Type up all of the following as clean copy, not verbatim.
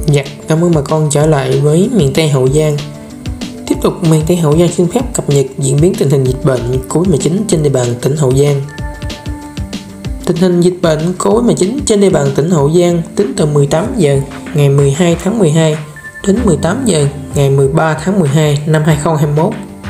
Dạ, cảm ơn bà con trở lại với miền Tây Hậu Giang. Tiếp tục miền Tây Hậu Giang xin phép cập nhật diễn biến tình hình dịch bệnh COVID-19 trên địa bàn tỉnh Hậu Giang. Tình hình dịch bệnh COVID-19 trên địa bàn tỉnh Hậu Giang tính từ 18 giờ ngày 12 tháng 12 đến 18 giờ ngày 13 tháng 12 năm 2021.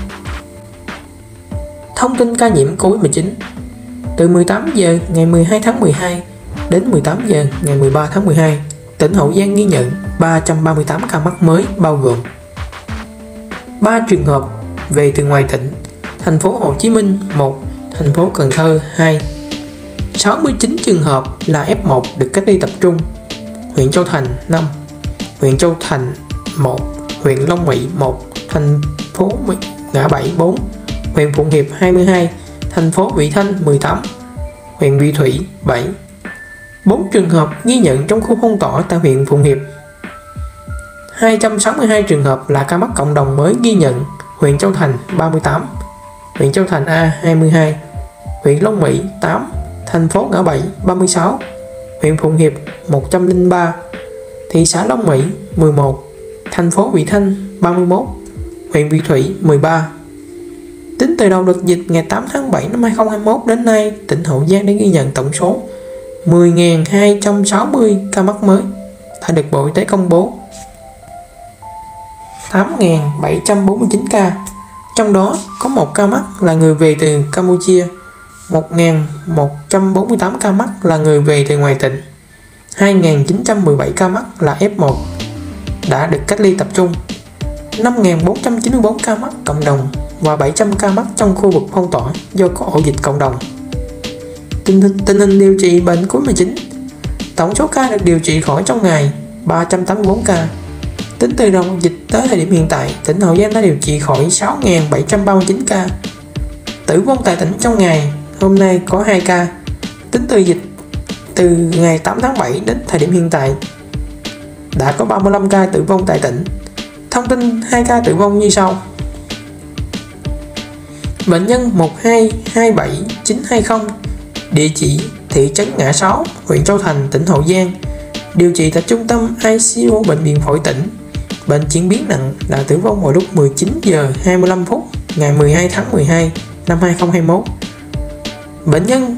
Thông tin ca nhiễm COVID-19 từ 18 giờ ngày 12 tháng 12 đến 18 giờ ngày 13 tháng 12, tỉnh Hậu Giang ghi nhận 338 ca mắc mới, bao gồm 3 trường hợp về từ ngoài tỉnh: thành phố Hồ Chí Minh 1, thành phố Cần Thơ 2. 69 trường hợp là F1 được cách ly tập trung: huyện Châu Thành 5, huyện Châu Thành 1, huyện Long Mỹ 1, thành phố Ngã Bảy 4, huyện Phụng Hiệp 22, thành phố Vị Thanh 18, huyện Vị Thủy 7. 4 trường hợp ghi nhận trong khu phong tỏa tại huyện Phụng Hiệp. 262 trường hợp là ca mắc cộng đồng mới ghi nhận: huyện Châu Thành 38, huyện Châu Thành A 22, huyện Long Mỹ 8, thành phố Ngã Bảy 36, huyện Phụng Hiệp 103, thị xã Long Mỹ 11, thành phố Vị Thanh 31, huyện Vị Thủy 13. Tính từ đầu đợt dịch ngày 8 tháng 7 năm 2021 đến nay, tỉnh Hậu Giang đã ghi nhận tổng số 10.260 ca mắc mới đã được Bộ Y tế công bố. 8.749 ca, trong đó có 1 ca mắc là người về từ Campuchia, 1.148 ca mắc là người về từ ngoài tỉnh, 2.917 ca mắc là F1 đã được cách ly tập trung, 5.494 ca mắc cộng đồng và 700 ca mắc trong khu vực phong tỏa do có ổ dịch cộng đồng. Tình hình điều trị bệnh COVID-19, tổng số ca được điều trị khỏi trong ngày 384 ca. Tính từ đầu dịch tới thời điểm hiện tại, tỉnh Hậu Giang đã điều trị khỏi 6.739 ca. Tử vong tại tỉnh trong ngày hôm nay có 2 ca. Tính từ dịch từ ngày 8 tháng 7 đến thời điểm hiện tại, đã có 35 ca tử vong tại tỉnh. Thông tin 2 ca tử vong như sau. Bệnh nhân 1227920, địa chỉ thị trấn Ngã Sáu, huyện Châu Thành, tỉnh Hậu Giang, điều trị tại trung tâm ICU bệnh viện Phổi tỉnh. Bệnh chuyển biến nặng, đã tử vong vào lúc 19 giờ 25 phút ngày 12 tháng 12 năm 2021. Bệnh nhân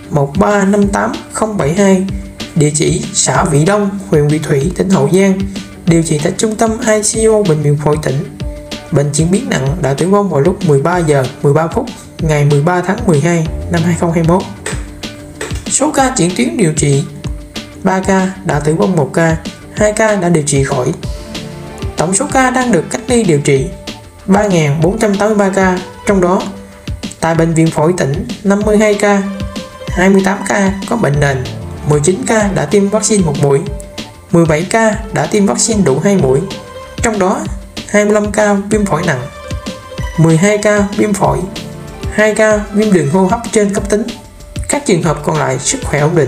1358072, địa chỉ xã Vị Đông, huyện Vị Thủy, tỉnh Hậu Giang, điều trị tại trung tâm ICU bệnh viện Phổi tỉnh. Bệnh chuyển biến nặng, đã tử vong vào lúc 13 giờ 13 phút ngày 13 tháng 12 năm 2021. Số ca chuyển tuyến điều trị: 3 ca, đã tử vong 1 ca, 2 ca đã điều trị khỏi. Tổng số ca đang được cách ly điều trị: 3.483 ca, trong đó tại bệnh viện Phổi tỉnh 52 ca, 28 ca có bệnh nền, 19 ca đã tiêm vaccine 1 mũi, 17 ca đã tiêm vaccine đủ 2 mũi, trong đó 25 ca viêm phổi nặng, 12 ca viêm phổi, 2 ca viêm đường hô hấp trên cấp tính. Các trường hợp còn lại sức khỏe ổn định.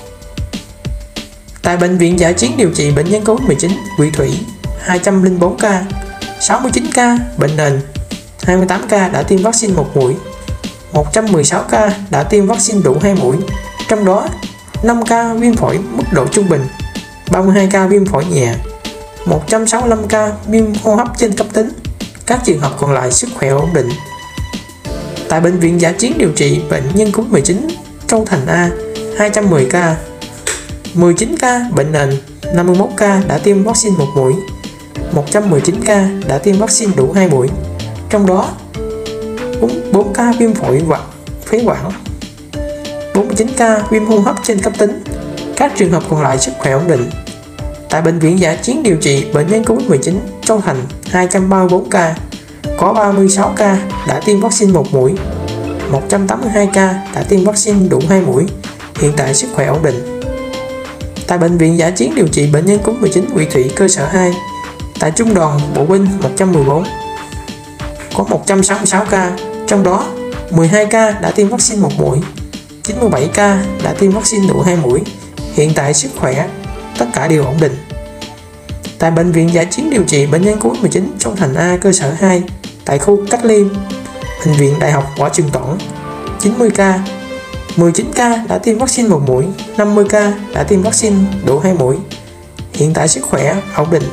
Tại bệnh viện dã chiến điều trị bệnh nhân COVID-19 Vị Thủy 204 ca, 69 ca bệnh nền, 28 ca đã tiêm vaccine 1 mũi, 116 ca đã tiêm vaccine đủ 2 mũi, trong đó 5 ca viêm phổi mức độ trung bình, 32 ca viêm phổi nhẹ, 165 ca viêm hô hấp trên cấp tính. Các trường hợp còn lại sức khỏe ổn định. Tại bệnh viện dã chiến điều trị bệnh nhân COVID-19 Châu Thành A 210 ca, 19 ca bệnh nền, 51 ca đã tiêm vaccine 1 mũi, 119 ca đã tiêm vaccine đủ 2 mũi, trong đó 4 ca viêm phổi và phế quản, 49 ca viêm hô hấp trên cấp tính. Các trường hợp còn lại sức khỏe ổn định. Tại bệnh viện dã chiến điều trị bệnh nhân COVID-19 Châu Thành 234 ca, có 36 ca đã tiêm vaccine 1 mũi, 182 ca đã tiêm vaccine đủ 2 mũi, hiện tại sức khỏe ổn định. Tại bệnh viện dã chiến điều trị bệnh nhân COVID-19 Vị Thủy cơ sở 2, tại trung đoàn bộ binh 114, có 166 ca, trong đó 12 ca đã tiêm vaccine 1 mũi, 97 ca đã tiêm vaccine đủ 2 mũi, hiện tại sức khỏe tất cả đều ổn định. Tại bệnh viện dã chiến điều trị bệnh nhân COVID-19 Châu Thành A cơ sở 2, tại khu cách ly bệnh viện Đại học Võ Trường Toản, 90 ca, 19 ca đã tiêm vaccine 1 mũi, 50 ca đã tiêm vaccine đủ 2 mũi, hiện tại sức khỏe ổn định.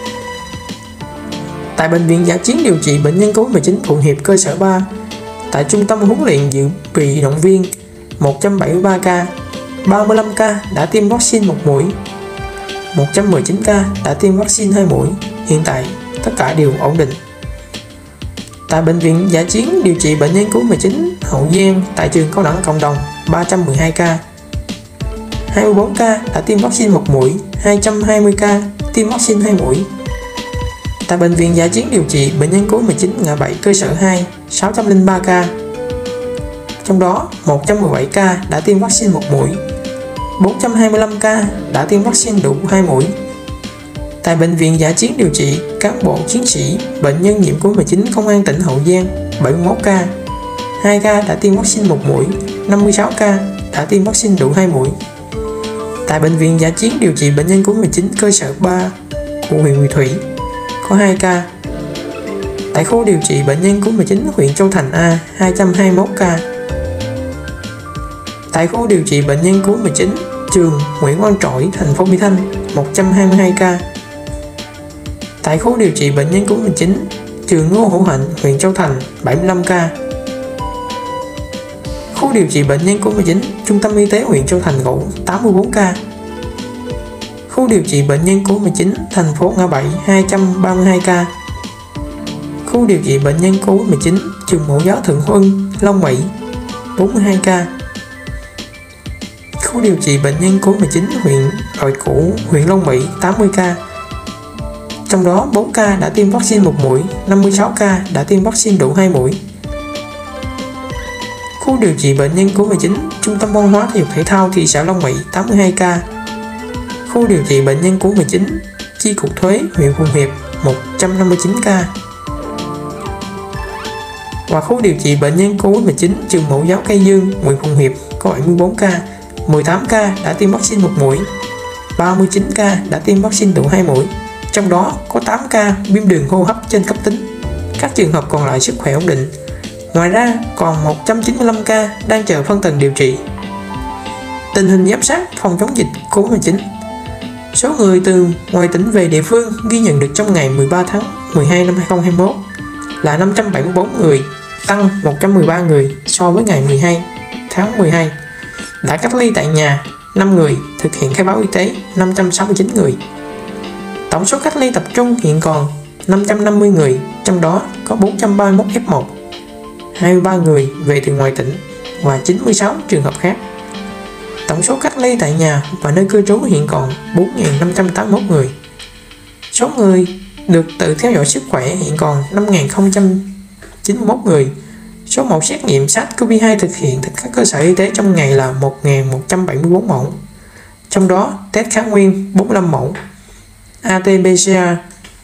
Tại Bệnh viện Dã chiến điều trị bệnh nhân Covid-19 Thuận Hiệp cơ sở 3, tại Trung tâm huấn luyện dự bị động viên 173 ca, 35 ca đã tiêm vaccine 1 mũi, 119 ca đã tiêm vaccine 2 mũi, hiện tại tất cả đều ổn định. Tại Bệnh viện Dã chiến điều trị bệnh nhân Covid-19 Hậu Giang, tại trường Cao đẳng Cộng đồng 312 ca, 24 ca đã tiêm vaccine 1 mũi, 220 ca tiêm vaccine 2 mũi. Tại Bệnh viện Dã chiến điều trị bệnh nhân Covid-19 ngã bảy cơ sở 2, 603 ca, trong đó 117 ca đã tiêm vaccine 1 mũi, 425 ca đã tiêm vaccine đủ 2 mũi. Tại Bệnh viện Dã chiến điều trị cán bộ chiến sĩ bệnh nhân nhiễm Covid-19 Công an tỉnh Hậu Giang 71 ca, 2 ca đã tiêm vaccine 1 mũi, 56 ca đã tiêm vaccine đủ 2 mũi. Tại Bệnh viện Dã chiến điều trị bệnh nhân Covid-19 cơ sở 3 của huyện Vị Thủy có 2 ca. Tại khu điều trị bệnh nhân Covid-19 huyện Châu Thành A 221 ca. Tại khu điều trị bệnh nhân Covid-19 trường Nguyễn Quang Trỗi thành phố Mỹ Tho 122 ca. Tại khu điều trị bệnh nhân Covid-19 trường Ngô Hữu Hạnh huyện Châu Thành 75 ca. Khu điều trị bệnh nhân Covid-19 Trung tâm Y tế huyện Châu Thành gồm 84 ca. Khu điều trị bệnh nhân Covid-19 thành phố Ngã Bảy 232 ca. Khu điều trị bệnh nhân Covid-19 trường Mẫu giáo Thượng Huân Long Mỹ 42 ca. Khu điều trị bệnh nhân Covid-19 huyện Đội Cũ huyện Long Mỹ 80 ca. Trong đó 4 ca đã tiêm vaccine 1 mũi, 56 ca đã tiêm vaccine đủ 2 mũi. Khu điều trị bệnh nhân Covid-19 Trung tâm Văn hóa Thể dục Thể thao thị xã Long Mỹ 82 ca. Khu điều trị bệnh nhân Covid-19 Chi cục thuế huyện Phụng Hiệp 159 ca. Và khu điều trị bệnh nhân Covid-19 trường Mẫu giáo Cây Dương huyện Phụng Hiệp có 74 ca, 18 ca đã tiêm vaccine 1 mũi, 39 ca đã tiêm vaccine đủ 2 mũi. Trong đó có 8 ca viêm đường hô hấp trên cấp tính. Các trường hợp còn lại sức khỏe ổn định. Ngoài ra còn 195 ca đang chờ phân tầng điều trị. Tình hình giám sát phòng chống dịch Covid-19. Số người từ ngoài tỉnh về địa phương ghi nhận được trong ngày 13 tháng 12 năm 2021 là 574 người, tăng 113 người so với ngày 12 tháng 12. Đã cách ly tại nhà 5 người, thực hiện khai báo y tế 569 người. Tổng số cách ly tập trung hiện còn 550 người, trong đó có 431 F1, 23 người về từ ngoài tỉnh và 96 trường hợp khác. Tổng số cách ly tại nhà và nơi cư trú hiện còn 4.581 người. Số người được tự theo dõi sức khỏe hiện còn 5.091 người. Số mẫu xét nghiệm SARS-CoV-2 thực hiện tại các cơ sở y tế trong ngày là 1.174 mẫu. Trong đó test kháng nguyên 45 mẫu, RT-PCR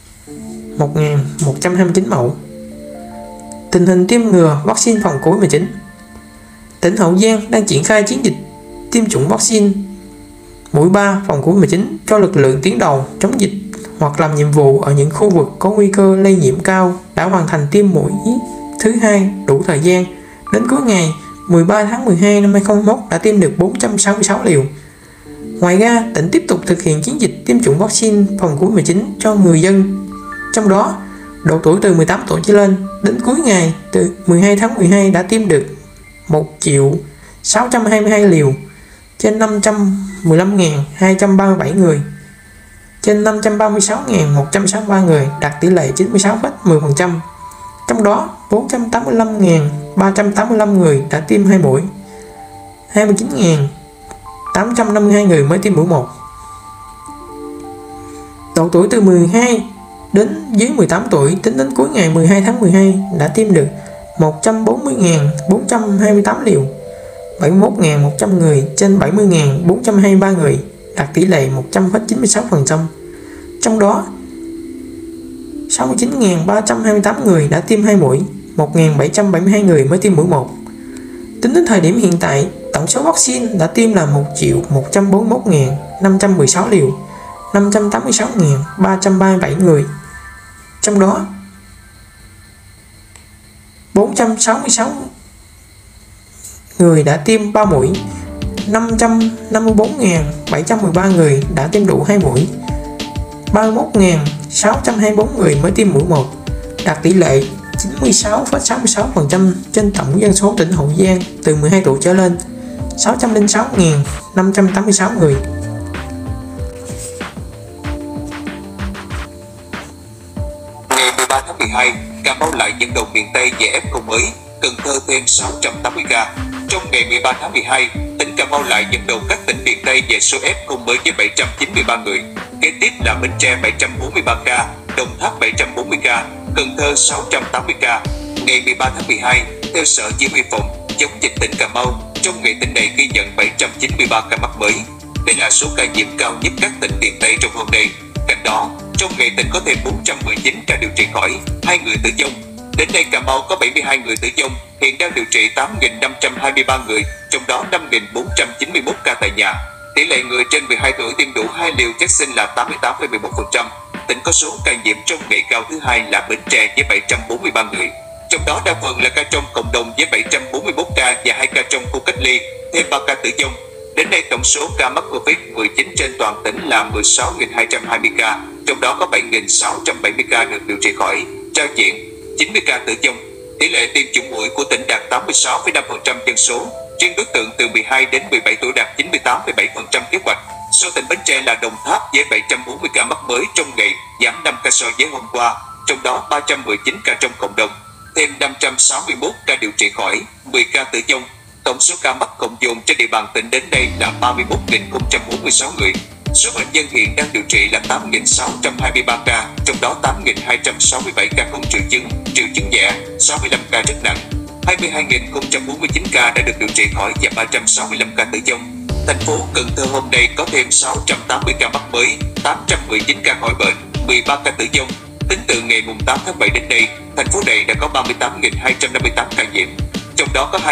1.129 mẫu. Tình hình tiêm ngừa vaccine phòng Covid-19. Tỉnh Hậu Giang đang triển khai chiến dịch tiêm chủng vaccine mũi 3 phòng Covid-19 cho lực lượng tuyến đầu chống dịch hoặc làm nhiệm vụ ở những khu vực có nguy cơ lây nhiễm cao đã hoàn thành tiêm mũi thứ 2 đủ thời gian. Đến cuối ngày 13 tháng 12 năm 2021 đã tiêm được 466 liều. Ngoài ra, tỉnh tiếp tục thực hiện chiến dịch tiêm chủng vaccine phòng Covid-19 cho người dân. Trong đó, độ tuổi từ 18 tuổi trở lên, đến cuối ngày từ 12 tháng 12 đã tiêm được 1.622 liều trên 515.237 người, trên 536.163 người, đạt tỷ lệ 96,10%. Trong đó 485.385 người đã tiêm 2 mũi, 29.852 người mới tiêm mũi 1. Độ tuổi từ 12 đến dưới 18 tuổi tính đến cuối ngày 12 tháng 12 đã tiêm được 140.428 liều, 71.100 người trên 70.423 người, đạt tỷ lệ 100,96%. Trong đó 69.328 người đã tiêm 2 mũi, 1.772 người mới tiêm mũi 1. Tính đến thời điểm hiện tại, tổng số vaccine đã tiêm là 1.141.516 liều, 586.337 người. Trong đó 466 người đã tiêm 3 mũi, 554.713 người đã tiêm đủ 2 mũi, 31.624 người mới tiêm mũi 1, đạt tỷ lệ 96,66% trên tổng dân số tỉnh Hậu Giang từ 12 tuổi trở lên, 606.586 người. Ngày 13 tháng 12, Cà Mau lại dẫn đầu miền Tây về F0 mới, Cần Thơ thêm 680 ca. Trong ngày 13 tháng 12, tỉnh Cà Mau lại dẫn đầu các tỉnh miền Tây về số F0 mới với 793 người. Kế tiếp là Bến Tre 743 ca, Đồng Tháp 740 ca, Cần Thơ 680 ca. Ngày 13 tháng 12, theo Sở Chỉ huy phòng chống dịch tỉnh Cà Mau, trong ngày tỉnh này ghi nhận 793 ca mắc mới. Đây là số ca nhiễm cao nhất các tỉnh miền Tây trong hôm nay. Cạnh đó, trong ngày tỉnh có thêm 419 ca điều trị khỏi, 2 người tử vong. Đến nay Cà Mau có 72 người tử vong, hiện đang điều trị 8.523 người, trong đó 5.491 ca tại nhà. Tỷ lệ người trên 12 tuổi tiêm đủ 2 liều vaccine là 88,11%. Tỉnh có số ca nhiễm trong ngày cao thứ hai là Bến Tre với 743 người. Trong đó đa phần là ca trong cộng đồng với 741 ca và 2 ca trong khu cách ly, thêm 3 ca tử vong. Đến nay tổng số ca mắc Covid-19 trên toàn tỉnh là 16.220 ca, trong đó có 7.670 ca được điều trị khỏi, ra viện, 90 ca tử vong. Tỷ lệ tiêm chủng mũi của tỉnh đạt 86,5% dân số, riêng đối tượng từ 12 đến 17 tuổi đạt 98,7% kế hoạch. Sau tỉnh Bến Tre là Đồng Tháp với 740 ca mắc mới trong ngày, giảm 5 ca so với hôm qua, trong đó 319 ca trong cộng đồng, thêm 561 ca điều trị khỏi, 10 ca tử vong. Tổng số ca mắc cộng dồn trên địa bàn tỉnh đến đây là 31.046 người. Số bệnh nhân hiện đang điều trị là 8.623 ca, trong đó 8.267 ca không triệu chứng nhẹ, 65 ca rất nặng, 22.049 ca đã được điều trị khỏi và 365 ca tử vong. Thành phố Cần Thơ hôm nay có thêm 680 ca mắc mới, 819 ca khỏi bệnh, 13 ca tử vong. Tính từ ngày 8 tháng 7 đến nay, thành phố này đã có 38.258 ca nhiễm, trong đó có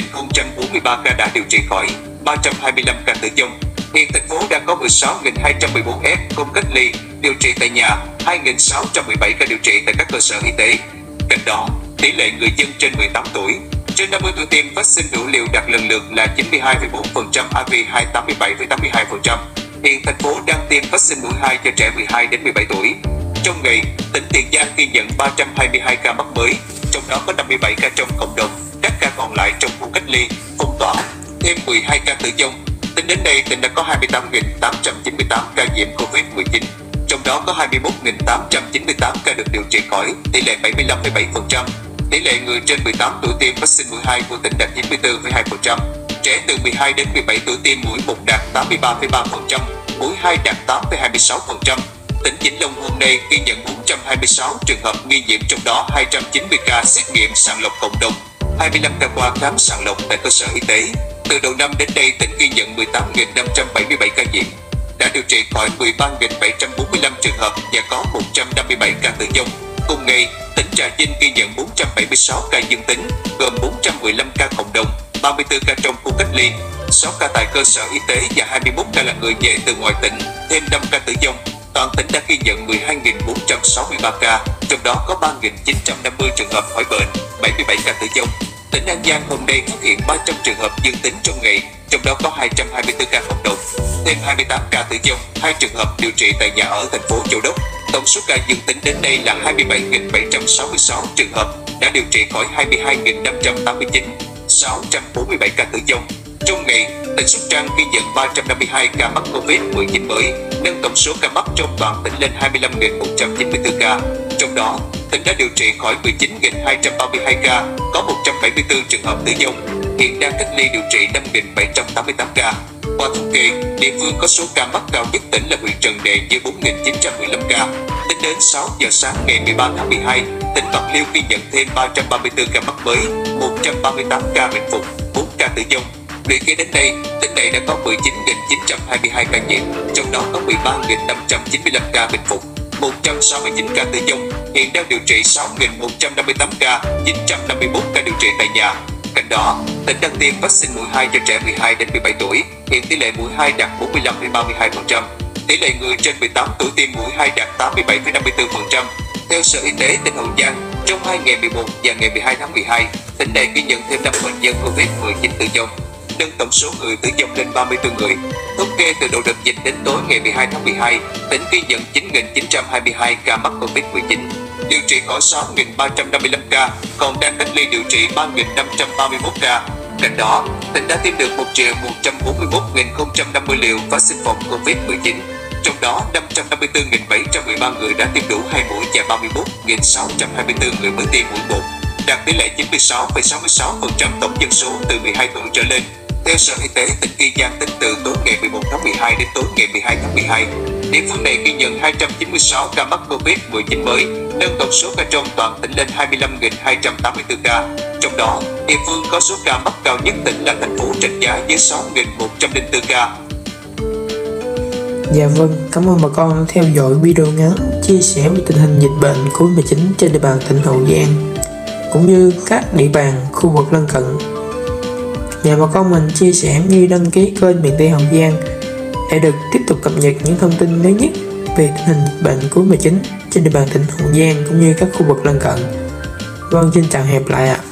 21.043 ca đã điều trị khỏi, 325 ca tử vong. Hiện thành phố đang có 16.214 F không cách ly, điều trị tại nhà, 2.617 ca điều trị tại các cơ sở y tế. Cạnh đó, tỷ lệ người dân trên 18 tuổi, trên 50 tuổi tiêm vaccine đủ liều đạt lần lượt là 92,4%, AV2 87,82%. Hiện thành phố đang tiêm vaccine mũi 2 cho trẻ 12 đến 17 tuổi. Trong ngày, tỉnh Tiền Giang ghi nhận 322 ca mắc mới, trong đó có 57 ca trong cộng đồng, các ca còn lại trong khu cách ly, phong tỏa, thêm 12 ca tử vong. Tính đến đây, tỉnh đã có 28.898 ca nhiễm Covid-19, trong đó có 21.898 ca được điều trị khỏi, tỷ lệ 75,7%. Tỷ lệ người trên 18 tuổi tiêm vaccine mũi 2 của tỉnh đạt 94,2%. Trẻ từ 12 đến 17 tuổi tiêm mũi 1 đạt 83,3%, mũi 2 đạt 8,26%. Tỉnh Vĩnh Long hôm nay ghi nhận 426 trường hợp nghi nhiễm, trong đó 290 ca xét nghiệm sàng lọc cộng đồng, 25 ca qua khám sàng lọc tại cơ sở y tế. Từ đầu năm đến nay, tỉnh ghi nhận 18.577 ca nhiễm, đã điều trị khỏi 13.745 trường hợp và có 157 ca tử vong. Cùng ngày, tỉnh Trà Vinh ghi nhận 476 ca dương tính, gồm 415 ca cộng đồng, 34 ca trong khu cách ly, 6 ca tại cơ sở y tế và 21 ca là người về từ ngoài tỉnh, thêm 5 ca tử vong. Toàn tỉnh đã ghi nhận 12.463 ca, trong đó có 3.950 trường hợp khỏi bệnh, 77 ca tử vong. Tỉnh An Giang hôm nay phát hiện 300 trường hợp dương tính trong ngày, trong đó có 224 ca cộng đồng, thêm 28 ca tử vong, 2 trường hợp điều trị tại nhà ở thành phố Châu Đốc. Tổng số ca dương tính đến nay là 27.766 trường hợp, đã điều trị khỏi 22.589, 647 ca tử vong. Trong ngày, tỉnh Sóc Trăng ghi nhận 352 ca mắc Covid-19 mới, nâng tổng số ca mắc trong toàn tỉnh lên 25.194 ca. Trong đó, tỉnh đã điều trị khỏi 19.232 ca, có 174 trường hợp tử vong. Hiện đang cách ly điều trị 5.788 ca. Qua thống kê, địa phương có số ca mắc cao nhất tỉnh là huyện Trần Đề với 4.915 ca. Tính đến 6 giờ sáng ngày 13 tháng 12, tỉnh Bạc Liêu ghi nhận thêm 334 ca mắc mới, 138 ca bình phục, 4 ca tử vong. Lũy kế đến nay, tỉnh này đã có 19.922 ca nhiễm, trong đó có 13.595 ca bình phục, 169 ca tử vong. Hiện đang điều trị 6.158 ca, 951 ca điều trị tại nhà. Cạnh đó, tỉnh đang tiêm vaccine mũi 2 cho trẻ 12 đến 17 tuổi, hiện tỷ lệ mũi 2 đạt 45,32%. Tỷ lệ người trên 18 tuổi tiêm mũi 2 đạt 87,54%. Theo Sở Y tế tỉnh Hậu Giang, trong 2 ngày 11 và ngày 12 tháng 12, tỉnh này ghi nhận thêm 5 bệnh nhân Covid-19 tử vong. nâng tổng số người tử vong lên 34 người. Thống kê từ đầu đợt dịch đến tối ngày 12 tháng 12, tỉnh ghi nhận 9.922 ca mắc Covid-19, điều trị khỏi 6.355 ca, còn đang cách ly điều trị 3.531 ca. Cạnh đó, tỉnh đã tiêm được 1.141.050 liều vaccine phòng Covid-19, trong đó 554.713 người đã tiêm đủ 2 mũi và 31.624 người mới tiêm mũi 1, đạt tỷ lệ 96,66% tổng dân số từ 12 tuổi trở lên. Theo Sở Y tế tỉnh Kiên Giang, tính từ tối ngày 11 tháng 12 đến tối ngày 12 tháng 12, địa phương này ghi nhận 296 ca mắc Covid-19 mới, nâng tổng số ca trong toàn tỉnh lên 25.284 ca. Trong đó, địa phương có số ca mắc cao nhất tỉnh là thành phố Trạch Giá với 6.104 ca. Dạ vâng, cảm ơn bà con đã theo dõi video ngắn chia sẻ về tình hình dịch bệnh Covid-19 trên địa bàn tỉnh Hậu Giang cũng như các địa bàn khu vực lân cận. Nhờ bà con mình chia sẻ như đăng ký kênh Miền Tây Hậu Giang để được tiếp tục cập nhật những thông tin mới nhất về tình hình dịch bệnh Covid-19 trên địa bàn tỉnh Hậu Giang cũng như các khu vực lân cận. Vâng, xin chào hẹn gặp lại ạ.